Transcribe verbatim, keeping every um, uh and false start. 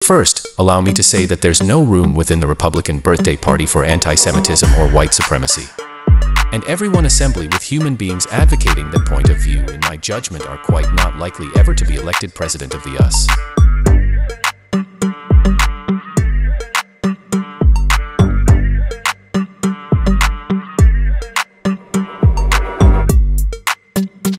First, allow me to say that there's no room within the Republican birthday party for anti-Semitism or white supremacy. And everyone assembly with human beings advocating that point of view, in my judgment, are quite not likely ever to be elected president of the U S